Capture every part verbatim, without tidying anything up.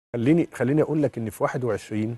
خليني خليني اقول لك ان في واحد وعشرين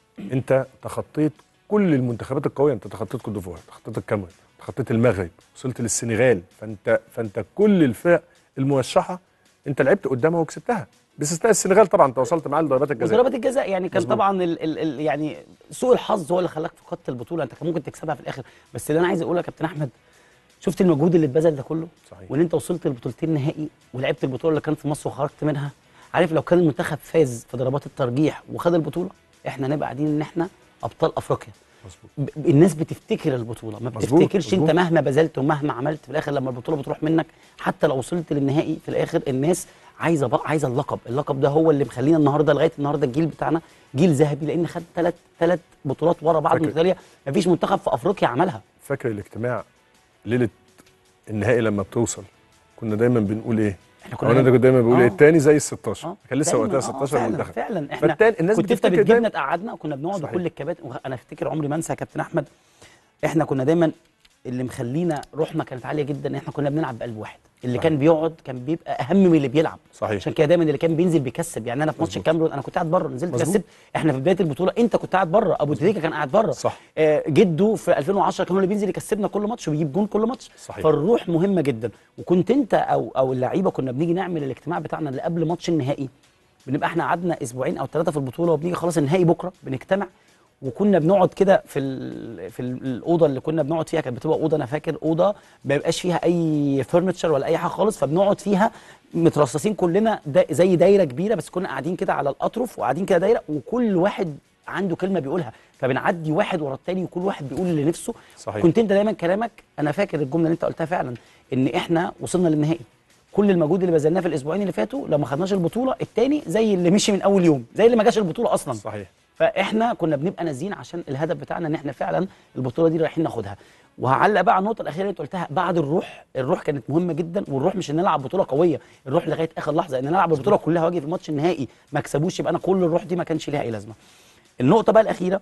انت تخطيت كل المنتخبات القويه. انت تخطيت كوت ديفوار، تخطيت الكاميرون، تخطيت المغرب، وصلت للسنغال. فانت فانت كل الفرق المرشحه انت لعبت قدامها وكسبتها، باستثناء السنغال طبعا انت وصلت معاه لضربات الجزاء. وضربات الجزاء يعني كان مظبوط. طبعا ال ال ال يعني سوء الحظ هو اللي خلاك فقدت البطوله. انت كان ممكن تكسبها في الاخر. بس اللي انا عايز اقوله يا كابتن احمد، شفت المجهود اللي اتبذل ده كله؟ صحيح. وان انت وصلت لبطولتين نهائي ولعبت البطوله اللي كانت في مصر وخرجت منها. عارف لو كان المنتخب فاز في ضربات الترجيح وخد البطوله، احنا نبقى قاعدين ان احنا ابطال افريقيا. مظبوط. ب- الناس بتفتكر البطوله، ما مظبوط، بتفتكرش مظبوط. انت مهما بذلت ومهما عملت في الاخر لما البطوله بتروح منك. حتى لو وصلت للنهائي في الاخر الناس عايزه بقى عايزه اللقب. اللقب ده هو اللي مخلينا النهارده لغايه النهارده الجيل بتاعنا جيل ذهبي، لان خد ثلاث ثلاث بطولات ورا بعض فاكر. متتاليه. مفيش منتخب في افريقيا عملها. فاكر الاجتماع ليله النهائي لما بتوصل كنا دايما بنقول ايه؟ احنا كنا انا كنت دايما بقول ايه؟ آه. الثاني زي ال ستاشر. آه. كان لسه دايماً، وقتها آه، ستاشر فعلا منتخب. فعلا احنا فالتاني الناس كنت انت بتفتكر بتجيبنا دايما. تقعدنا وكنا بنقعد صحيح. وكل الكباتن. انا افتكر عمري ما انسى يا كابتن احمد، احنا كنا دايما اللي مخلينا روحنا كانت عاليه جدا ان احنا كنا بنلعب بقلب واحد. اللي صحيح. كان بيقعد كان بيبقى اهم من اللي بيلعب. صحيح. عشان كده دايما اللي كان بينزل بيكسب. يعني انا في ماتش مظبوط. الكاميرون انا كنت قاعد بره، نزلت مظبوط. كسبت. احنا في بدايه البطوله انت كنت قاعد بره، ابو تريكه كان قاعد بره. صح. آه جده في ألفين وعشرة كان هو اللي بينزل يكسبنا كل ماتش وبيجيب جون كل ماتش. صحيح. فالروح مهمه جدا. وكنت انت او او اللعيبه كنا بنيجي نعمل الاجتماع بتاعنا اللي قبل ماتش النهائي. بنبقى احنا قعدنا اسبوعين او ثلاثه في البطوله وبنيجي خلاص النهائي بكره بنجتمع. وكنا بنقعد كده في ال في ال- الاوضه اللي كنا بنقعد فيها. كانت بتبقى اوضه، انا فاكر اوضه ما بيبقاش فيها اي فرنتشر ولا اي حاجه خالص. فبنقعد فيها مترصصين كلنا دا زي دايره كبيره، بس كنا قاعدين كده على الاطرف وقاعدين كده دايره، وكل واحد عنده كلمه بيقولها. فبنعدي واحد ورا التاني وكل واحد بيقول اللي نفسه. صحيح. كنت انت دايما كلامك، انا فاكر الجمله اللي انت قلتها فعلا، ان احنا وصلنا للنهائي. كل المجهود اللي بذلناه في الاسبوعين اللي فاتوا لو ما خدناش البطوله التاني زي اللي مشي من اول يوم، زي اللي ما جاش البطوله اصلا. صحيح. فاحنا كنا بنبقى نازلين عشان الهدف بتاعنا ان احنا فعلا البطوله دي رايحين ناخدها. وهعلق بقى على النقطه الاخيره اللي انت قلتها بعد الروح. الروح كانت مهمه جدا. والروح مش ان نلعب بطوله قويه، الروح لغايه اخر لحظه ان نلعب البطوله كلها واجي في الماتش النهائي ما اكسبوش، يبقى انا كل الروح دي ما كانش ليها اي لازمه. النقطه بقى الاخيره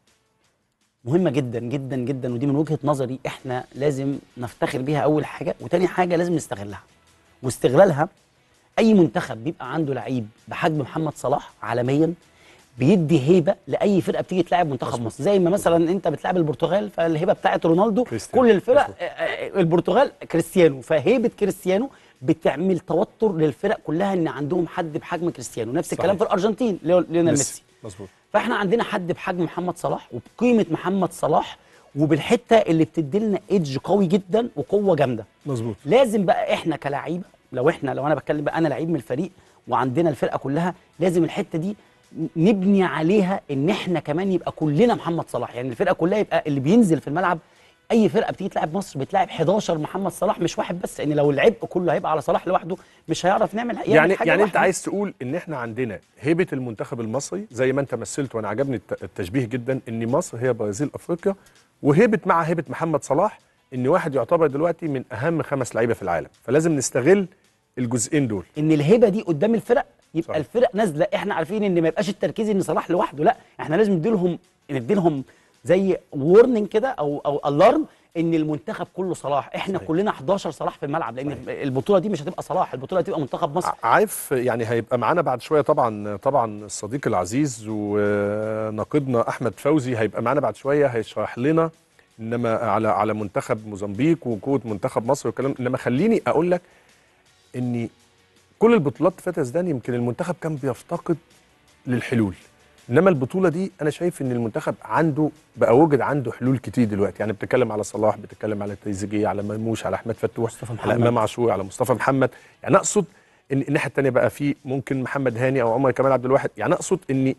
مهمه جدا جدا جدا، ودي من وجهه نظري احنا لازم نفتخر بيها اول حاجه، وتاني حاجه لازم نستغلها. واستغلالها اي منتخب بيبقى عنده لعيب بحجم محمد صلاح عالميا بيدي هيبه لاي فرقه بتيجي تلاعب منتخب مظبوط. مصر. زي ما مثلا انت بتلاعب البرتغال فالهيبه بتاعت رونالدو، كريستيانو. كل الفرق مظبوط. آه، آه، البرتغال كريستيانو. فهيبه كريستيانو بتعمل توتر للفرق كلها ان عندهم حد بحجم كريستيانو. نفس الكلام صحيح. في الارجنتين ليو- ليونيل ميسي. مظبوط. فاحنا عندنا حد بحجم محمد صلاح وبقيمه محمد صلاح وبالحته اللي بتدي لنا ايدج قوي جدا وقوه جامده. مظبوط. لازم بقى احنا كلاعيبه، لو احنا لو انا بتكلم بقى انا لعيب من الفريق وعندنا الفرقه كلها، لازم الحته دي نبني عليها ان احنا كمان يبقى كلنا محمد صلاح. يعني الفرقه كلها يبقى اللي بينزل في الملعب. اي فرقه بتيجي تلعب مصر بتلعب حداشر محمد صلاح مش واحد بس، لان لو العبء كله هيبقى على صلاح لوحده مش هيعرف نعمل يعمل يعني حاجه يعني انت واحدة. عايز تقول ان احنا عندنا هيبه المنتخب المصري زي ما انت مثلت، وانا عجبني الت- التشبيه جدا، ان مصر هي برازيل افريقيا، وهيبه مع هيبه محمد صلاح ان واحد يعتبر دلوقتي من اهم خمس لعيبه في العالم. فلازم نستغل الجزئين دول. ان الهبه دي قدام الفرق يبقى صحيح. الفرق نازله. احنا عارفين ان ما يبقاش التركيز ان صلاح لوحده، لا احنا لازم نديلهم نديلهم زي وورنينج كده او او الارم ان المنتخب كله صلاح. احنا صحيح. كلنا حداشر صلاح في الملعب، لان صحيح. البطوله دي مش هتبقى صلاح، البطوله هتبقى منتخب مصر. ع- عارف يعني هيبقى معانا بعد شويه طبعا طبعا الصديق العزيز وناقدنا احمد فوزي هيبقى معانا بعد شويه هيشرح لنا انما على على منتخب موزمبيق وقوه منتخب مصر والكلام. انما خليني اقول لك ان كل البطولات اللي فاتت يا زيدان يمكن المنتخب كان بيفتقد للحلول، انما البطوله دي انا شايف ان المنتخب عنده بقى وجد عنده حلول كتير دلوقتي. يعني بتتكلم على صلاح، بتتكلم على تريزيجيه، على مرموش، على احمد فتوح، مصطفى على محمد. امام عاشور، على مصطفى محمد. يعني اقصد ان الناحيه الثانيه بقى في ممكن محمد هاني او عمر كمال عبد الواحد. يعني اقصد ان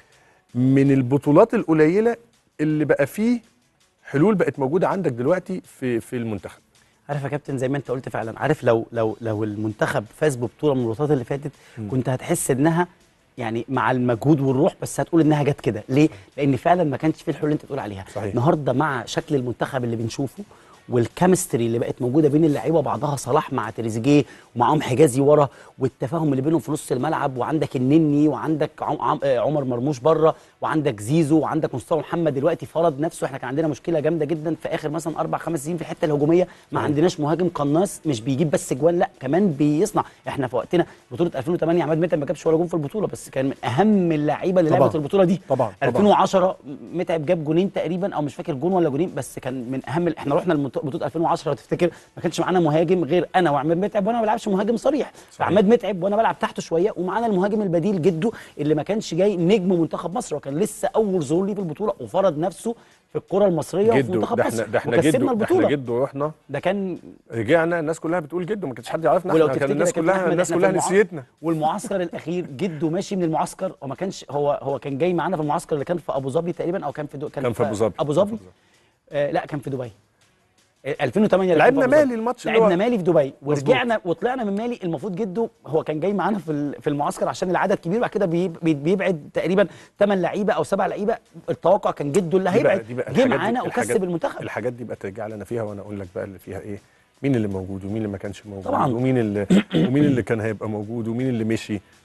من البطولات القليله اللي بقى فيه حلول بقت موجوده عندك دلوقتي في في المنتخب. عارف يا كابتن زي ما انت قلت فعلا. عارف لو لو لو المنتخب فاز ببطوله من البطولات اللي فاتت م. كنت هتحس انها يعني مع المجهود والروح، بس هتقول انها جت كده ليه؟ لان فعلا ما كانش في الحلول اللي انت بتقول عليها. صحيح. النهارده مع شكل المنتخب اللي بنشوفه والكيمستري اللي بقت موجوده بين اللعيبه وبعضها، صلاح مع تريزيجيه ومعاهم حجازي ورا، والتفاهم اللي بينهم في نص الملعب، وعندك النني وعندك عم عم عمر مرموش بره، وعندك زيزو وعندك مصطفى محمد دلوقتي فرض نفسه. احنا كان عندنا مشكله جامده جدا في اخر مثلا اربع خمس سنين في الحته الهجوميه، ما عندناش مهاجم قناص مش بيجيب بس جوان، لا كمان بيصنع. احنا في وقتنا بطوله ألفين وثمانية عماد متعب ما جابش ولا جون في البطوله، بس كان من اهم اللعيبه اللي لعبت البطوله دي. طبعا ألفين وعشرة متعب جاب جونين تقريبا، او مش فاكر جون ولا جونين، بس كان من اهم. احنا رحنا بطوله ألفين وعشرة لو تفتكر ما كانش معانا مهاجم غير انا وعماد متعب، وانا ما بلعبش مهاجم صريح، فعماد متعب وانا بلعب تحته شويه، ومعانا المهاجم البديل جده اللي ما كانش جاي نجم منتخب مصر، وكان لسه اول ظهور ليه في البطوله، وفرض نفسه في الكره المصريه وفي منتخب ده مصر. احنا ده احنا جده ده احنا جده رحنا، ده كان رجعنا الناس كلها بتقول جده، ما كانش حد يعرفنا ولو احنا، كان الناس تفتكر كلها الناس كلها نسيتنا. والمعسكر الاخير جده ماشي من المعسكر، وما كانش هو هو كان جاي معانا في المعسكر اللي كان في ابو ظبي تقريبا، او كان في دو كان, كان في ابو ظبي ابو ظبي آه لا كان في دبي ألفين وثمانية. لعبنا مالي الماتش اللي لعبنا مالي في دبي ورجعنا وطلعنا من مالي. المفروض جده هو كان جاي معانا في في المعسكر عشان العدد كبير، بعد كده بيبعد تقريبا ثمان لعيبه او سبع لعيبه، التوقع كان جده اللي هيبعد، جه معانا وكسب المنتخب. الحاجات دي بقى ترجع لنا فيها، وانا اقول لك بقى اللي فيها ايه، مين اللي موجود ومين اللي ما كانش موجود طبعا، ومين اللي ومين اللي كان هيبقى موجود ومين اللي مشي